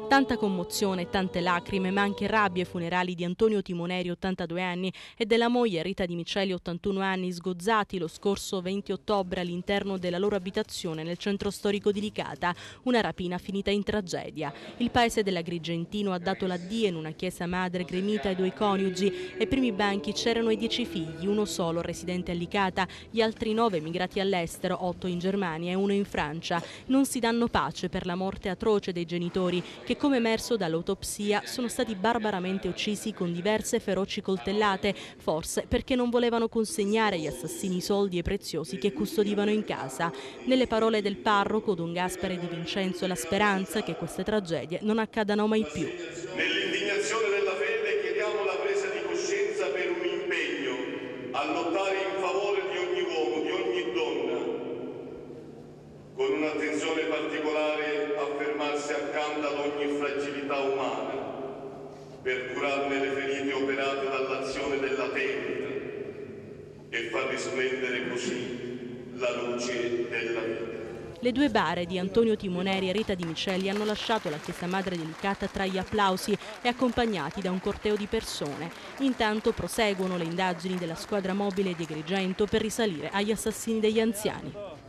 Tanta commozione e tante lacrime, ma anche rabbia ai funerali di Antonio Timoneri, 82 anni, e della moglie Rita Di Miceli, 81 anni, sgozzati lo scorso 20 ottobre all'interno della loro abitazione nel centro storico di Licata. Una rapina finita in tragedia. Il paese dell'Agrigentino ha dato l'addio in una chiesa madre gremita ai due coniugi. Ai primi banchi c'erano i 10 figli, uno solo residente a Licata, gli altri 9 emigrati all'estero, 8 in Germania e 1 in Francia. Non si danno pace per la morte atroce dei genitori che, come emerso dall'autopsia, sono stati barbaramente uccisi con diverse feroci coltellate, forse perché non volevano consegnare agli assassini i soldi e preziosi che custodivano in casa. Nelle parole del parroco Don Gaspare Di Vincenzo, la speranza che queste tragedie non accadano mai più. Nell'indignazione della fede chiediamo la presa di coscienza per un impegno a lottare in favore di ogni uomo, di ogni donna, con un'attenzione particolare a fermarsi accanto ad ogni fragilità umana, per curarne le ferite operate dall'azione della tenebre e far risplendere così la luce della vita. Le due bare di Antonio Timoneri e Rita Di Miceli hanno lasciato la chiesa madre di Licata tra gli applausi e accompagnati da un corteo di persone. Intanto proseguono le indagini della squadra mobile di Agrigento per risalire agli assassini degli anziani.